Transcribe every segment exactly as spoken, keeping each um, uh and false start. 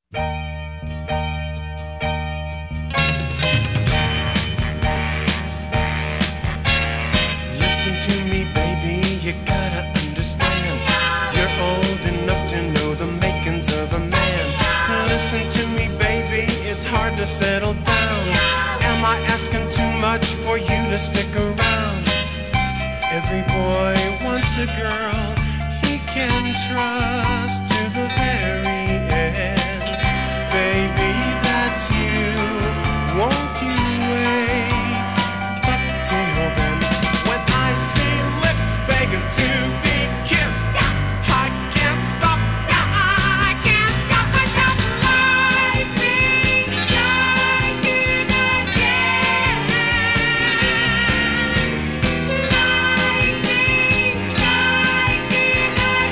Listen to me, baby, you gotta understand. You're old enough to know the makings of a man. Listen to me, baby, it's hard to settle down. Am I asking too much for you to stick around? Every boy wants a girl he can trust to the very end. Baby, that's you. Won't you wait? But till then, when I see lips begging to be kissed, I can't stop. I can't stop myself. Lightning striking again. Lightning striking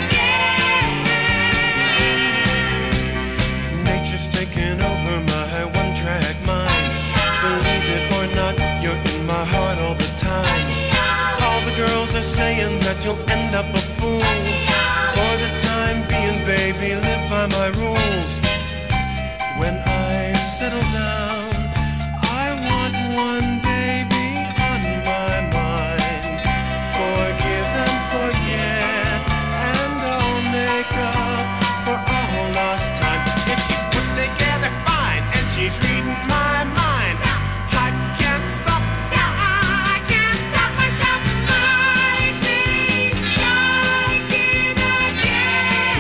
again. Nature's taken over my one-track mind. Believe it or not, you're in my heart all the time. All the girls are saying that you'll end up a fool. For the time being, baby, live by my rules. When I settle down, I want one baby on my mind. Forgive and forget, and I'll make up for all lost time. If she's put together fine, and she's reading my mind, I can't stop. I can't stop myself. Lightning striking again.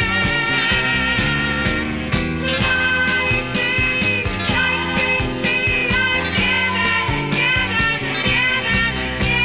Lightning striking me again and again and again and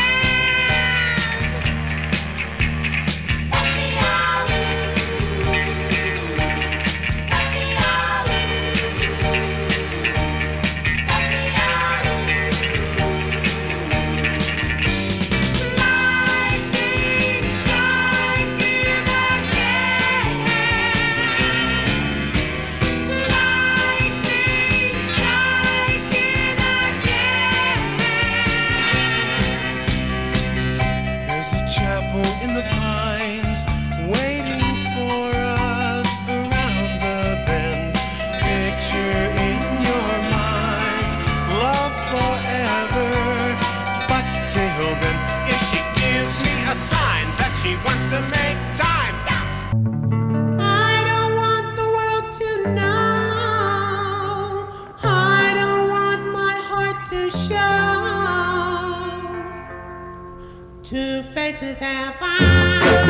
There's a chapel in the pines waiting for us around the bend. Picture in your mind love forever. But till then, if she gives me a sign that she wants to make time, I don't want the world to know. I don't want my heart to show. Two faces have eyes.